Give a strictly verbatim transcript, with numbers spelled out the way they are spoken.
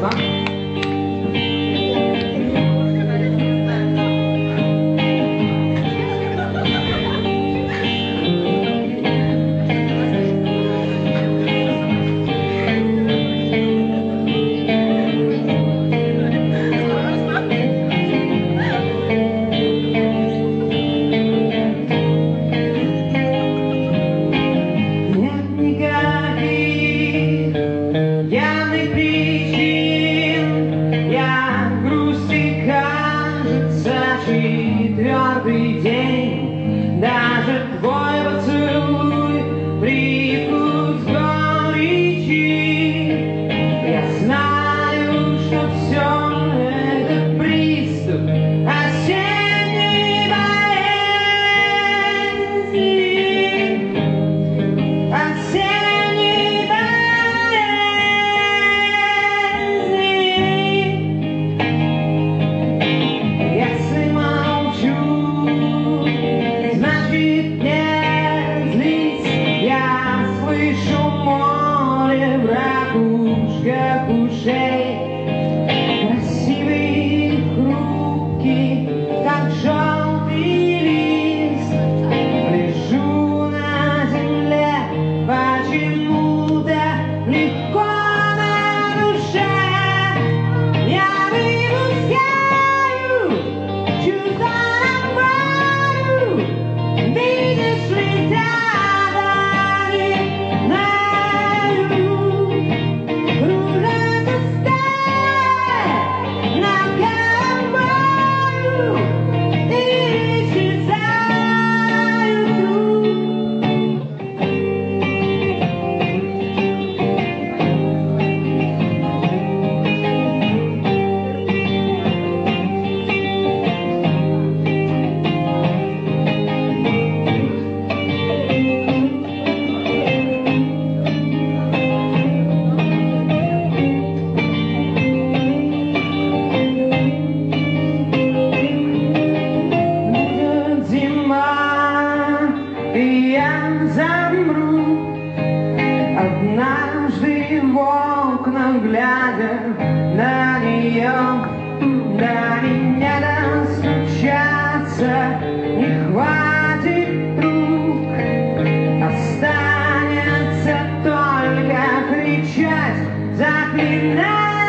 Спасибо. Четвертый день, даже твой поцелуй привкус горечи. Я знаю, что все это приступ осенней болезни, осенней болезни. Если значит не злись, я слышу море в ракушках ушей, красивый, хрупкий, как желтый лист. Лежу на земле, почему-то легко на душе. Я выпускаю чувства. Видишь ли, тяжелее на юг, кружат устали над головою и исчезают вдруг. И я замру однажды в окна, глядя на нее. До меня достучаться не хватит рук, останется только кричать, заклинать.